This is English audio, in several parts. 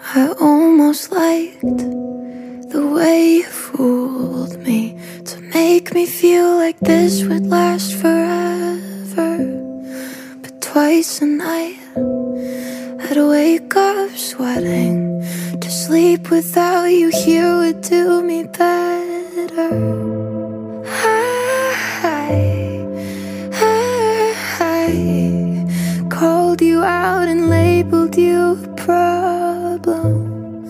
I almost liked the way you fooled me, to make me feel like this would last forever. But twice a night I'd wake up sweating. To sleep without you here would do me better. I called you out and labeled you a problem.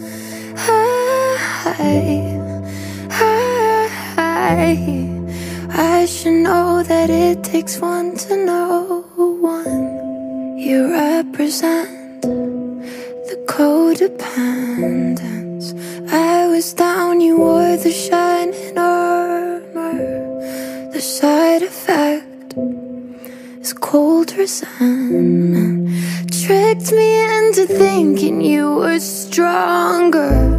I should know that it takes one to know one. You represent the codependence. I was down, you wore the shining armor. The side effect is cold resentment. Tricked me into thinking you were stronger.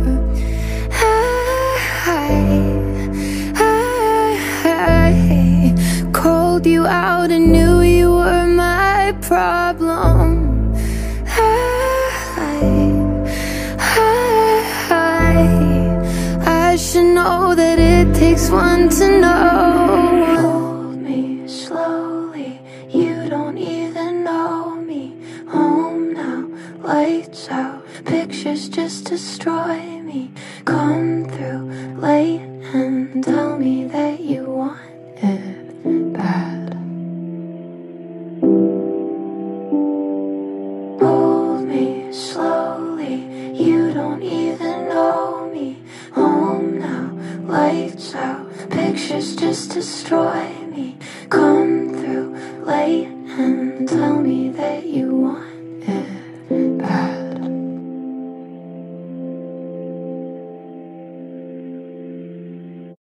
I called you out and knew you were my problem. I should know that it takes one to know. Hold me slowly, you don't even know me. Home now, lights out, pictures just destroy me. Come through late and tell me that you want it bad. Hold me slowly, you don't even know me. Home now, lights out, pictures just destroy